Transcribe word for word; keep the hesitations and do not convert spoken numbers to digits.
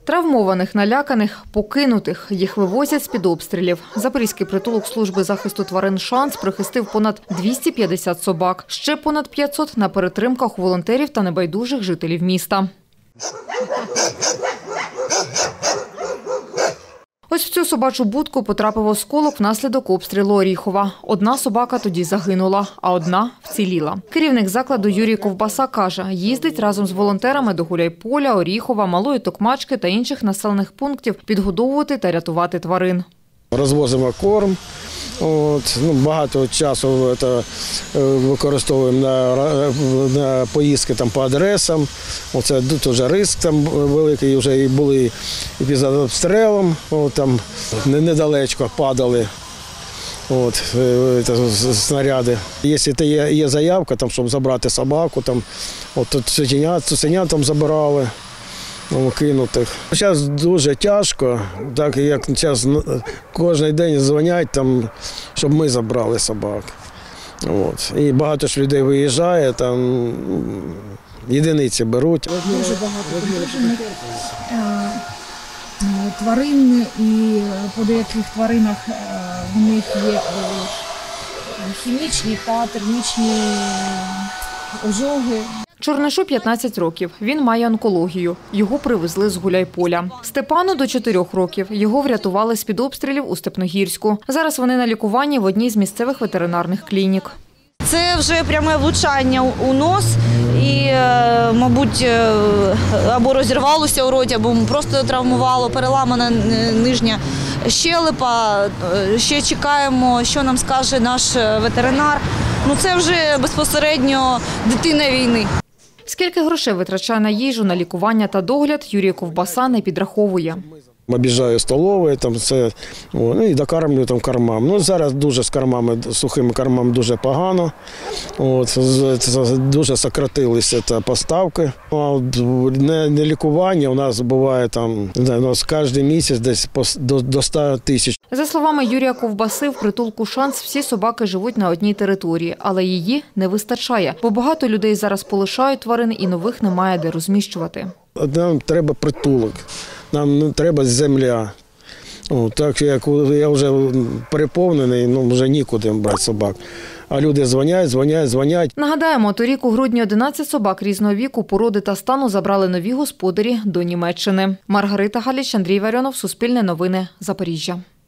Травмованих, наляканих, покинутих. Їх вивозять з-під обстрілів. Запорізький притулок служби захисту тварин «Шанс» прихистив понад двісті п'ятдесят собак. Ще понад п'ятсот на перетримках у волонтерів та небайдужих жителів міста. Ось в цю собачу будку потрапив осколок внаслідок обстрілу Оріхова. Одна собака тоді загинула, а одна вціліла. Керівник закладу Юрій Ковбаса каже, їздить разом з волонтерами до Гуляйполя, Оріхова, Малої Токмачки та інших населених пунктів підгодовувати та рятувати тварин. Розвозимо корм. От, ну, багато часу це, використовуємо на, на поїздки там, по адресам. Оце дуже риск там великий, вже і були і під обстрілом, от, там недалечко падали от, снаряди. Якщо є, є заявка, там, щоб забрати собаку, там, от, цуценят, цуценят там забирали. Кинутих. Зараз дуже тяжко, так як зараз кожен день дзвонять, там, щоб ми забрали собак. От. І багато ж людей виїжджає, там єдиниці беруть. Дуже багато тварин, і по деяких тваринах в них є хімічні та термічні ожоги. Чорнишу п'ятнадцять років. Він має онкологію. Його привезли з Гуляйполя. Степану до чотирьох років. Його врятували з-під обстрілів у Степногірську. Зараз вони на лікуванні в одній з місцевих ветеринарних клінік. Це вже пряме влучання у нос і, мабуть, або розірвалося у роті, або просто травмувало, переламана нижня щелепа. Ще чекаємо, що нам скаже наш ветеринар. Ну, це вже безпосередньо дитина війни. Скільки грошей витрачає на їжу, на лікування та догляд, Юрій Ковбаса не підраховує. Об'їжджаю столові, там все, ну, і докармлюю там кормам. Ну, зараз дуже з кормами, сухими кормами дуже погано. От, дуже сократилися та поставки. А не, не лікування у нас буває там, у нас кожен місяць десь до, до ста тисяч. За словами Юрія Ковбаси, в притулку «Шанс» всі собаки живуть на одній території, але її не вистачає, бо багато людей зараз полишають тварин і нових немає де розміщувати. Нам треба притулок. Нам треба земля. О, так як я вже переповнений, ну вже нікуди брати собак. А люди дзвонять, дзвонять, дзвонять. Нагадаємо, торік у грудні одинадцять собак різного віку, породи та стану забрали нові господарі до Німеччини. Маргарита Галіч, Андрій Варіонов, Суспільне новини, Запоріжжя.